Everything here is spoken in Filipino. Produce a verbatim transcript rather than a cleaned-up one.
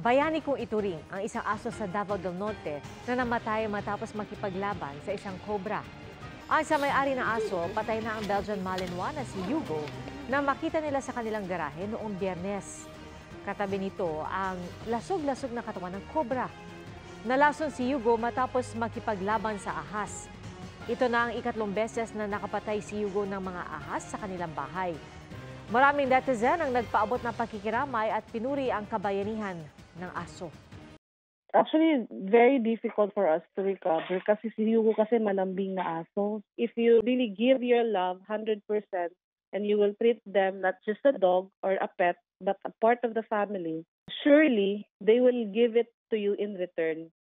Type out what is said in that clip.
Bayani kong ituring ang isang aso sa Davao del Norte na namatay matapos makipaglaban sa isang cobra. Ang sa may-ari ng aso, patay na ang Belgian Malinois na si Hugo na makita nila sa kanilang garahe noong Biyernes. Katabi nito ang lasog-lasog na katawan ng cobra. Nalason si Hugo matapos makipaglaban sa ahas. Ito na ang ikatlong beses na nakapatay si Hugo ng mga ahas sa kanilang bahay. Maraming netizen ang nagpaabot ng pakikiramay at pinuri ang kabayanihan ng aso. Actually, very difficult for us to recover kasi si Hugo kasi malambing na aso. If you really give your love one hundred percent and you will treat them not just a dog or a pet, but a part of the family, surely they will give it to you in return.